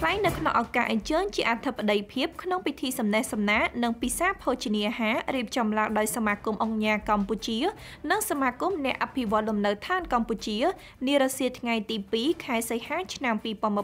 ថ្លែងនៅក្នុងឱកាសអញ្ជើញជាអធិបតីភាពក្នុងពិធីសម្ដែងសម្ណាកនិងពិសាភោជនីយអាហាររៀបចំឡើងដោយសមាគមអង្គការកម្ពុជានិងសមាគមអ្នកអភិវឌ្ឍលំនៅឋានកម្ពុជានារសៀលថ្ងៃទី2ខែសីហាឆ្នាំ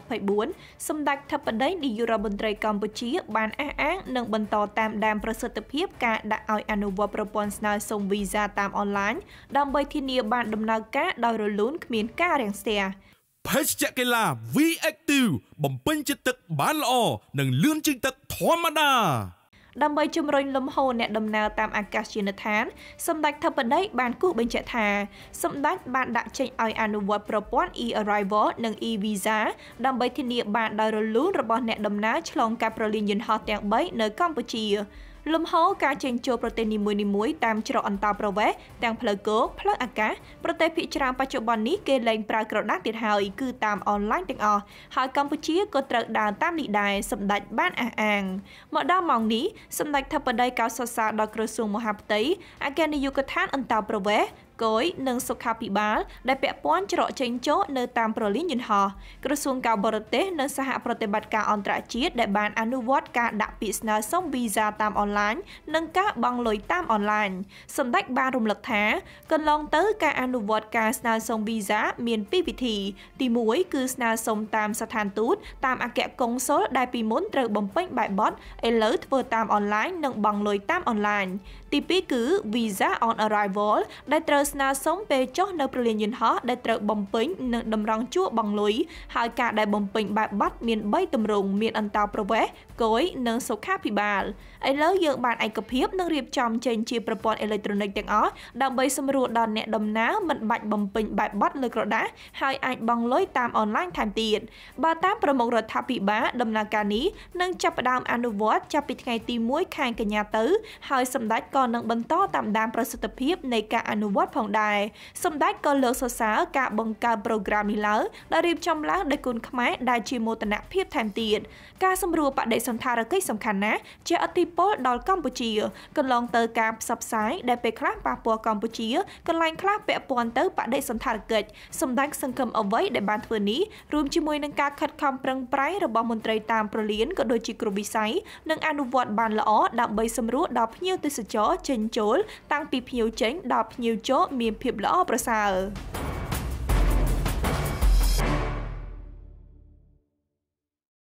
2024សម្ដេចអធិបតីនាយករដ្ឋមន្ត្រីកម្ពុជាបានអះអាងនិងបន្តតាមដានប្រសិទ្ធភាពការដាក់ឲ្យអនុវត្តប្រព័ន្ធស្នើសុំវីសាតាមអនឡាញដើម្បីធានាបានដំណើរការដោយរលូនគ្មានការរាំងស្ទះភេសជ្ជៈកីឡា V-Active បំពេញចិត្តទឹកបានល្អនិងលឿនជាងទឹកធម្មតាដើម្បីជំរុញលំហូរអ្នកដំណើរតាមអាកាសយានដ្ឋានសម្ដេចអធិបតីបានគូសបញ្ជាក់ថាសម្ដេចបានដាក់ចេញឲ្យអនុវត្តប្រព័ន្ធ e-arrival និង e-visa ដើម្បីធានាបានដោយរលូនរបស់អ្នកដំណើរឆ្លងកាត់ព្រលានយន្តហោះទាំង3នៅកម្ពុជាលំហូរការចេញចូលប្រទេសនីមួយៗតាមច្រកអន្តរប្រវេសន៍ទាំងផ្លូវគោកផ្លូវអាកាសប្រទេសភាគច្រើនបច្ចុប្បន្ននេះគេលែងប្រើក្រដាសទៀតហើយគឺតាមអនឡាញទាំងអស់ហើយកម្ពុជាក៏ត្រូវដើរតាមនេះដែរសម្ដេចបានអះអាងមកដល់ម៉ោងនេះសម្ដេចអធិបតីកោតសរសើរដល់ក្រសួងមហាផ្ទៃអគ្គនាយកដ្ឋានអន្តរប្រវេសន៍គយនិងសុខាភិបាលដែលពាក់ព័ន្ធច្រកចេញចូលនៅតាមព្រលានយន្តហោះក្រសួងការបរទេសនិងសហប្រតិបត្តិការអន្តរជាតិដែលបានអនុវត្តការដាក់ពាក្យស្នើសុំវីសាតាមអនឡាញនិងការបង់លុយតាមអនឡាញសម្ដេចបានរំលឹកថាកន្លងទៅការអនុវត្តការស្នើសុំវីសាមានពីរវិធីទី1គឺស្នើសុំតាមស្ថានទូតតាមអគ្គកុងស៊ុលដែលពីមុនត្រូវបំពេញបែបបទឥឡូវធ្វើតាមអនឡាញនិងបង់លុយតាមអនឡាញទី2គឺ Visa on Arrival ដែលត្រូវស្នើសុំពេលចុះនៅព្រលានយន្តហោះដែលត្រូវបំពេញនិងតម្រង់ជួរបង់លុយហើយការដែលបំពេញបែបបទមាន3ទម្រង់មានអន្តរប្រវេសន៍គយនិងសុខាភិបាលឥឡូវយើងបានឯកភាពនិងរៀបចំចេញជាប្រព័ន្ធអេឡិចត្រូនិកទាំងអស់ដើម្បីសម្រួលដល់អ្នកដំណើរមិនបាច់បំពេញបែបបទលើក្រដាសហើយអាចបង់លុយតាមអនឡាញថែមទៀតបើតាមប្រមុខរដ្ឋាភិបាលដំណើរការនេះនឹងចាប់ផ្ដើមអនុវត្តចាប់ពីថ្ងៃទី1ខែកញ្ញាទៅហើយសម្ដេចក៏នឹងបន្តតាមដានប្រសិទ្ធភាពនៃការអនុវត្តផងដែរសម្ដេចក៏លើកសរសើរការបង្កើតប្រូក្រាមនេះឡើងដែលរៀបចំឡើងដោយគុណខ្មែរដែលជាមោទនភាពថែមទៀតការសម្រួលបដិសណ្ឋារកិច្ចសំខាន់ណាស់ជាឥទ្ធិពលដល់កម្ពុជាកន្លងទៅការផ្សព្វផ្សាយដែលពេលខ្លះប៉ះពាល់កម្ពុជាកន្លែងខ្លះពាក់ព័ន្ធទៅបដិសណ្ឋារកិច្ចសម្ដេចសង្ឃឹមអ្វីដែលបានធ្វើនេះរួមជាមួយនឹងការខិតខំប្រឹងប្រែងរបស់មន្ត្រីតាមព្រលានក៏ដូចជាគ្រប់វិស័យនឹងអនុវត្តបានល្អដើម្បីសម្រួលដល់ភ្ញៀវទេសចរចេញចូលតាំងពីភ្ញៀវចេញដល់ភ្ញៀវចូលមានភាពល្អប្រសើរ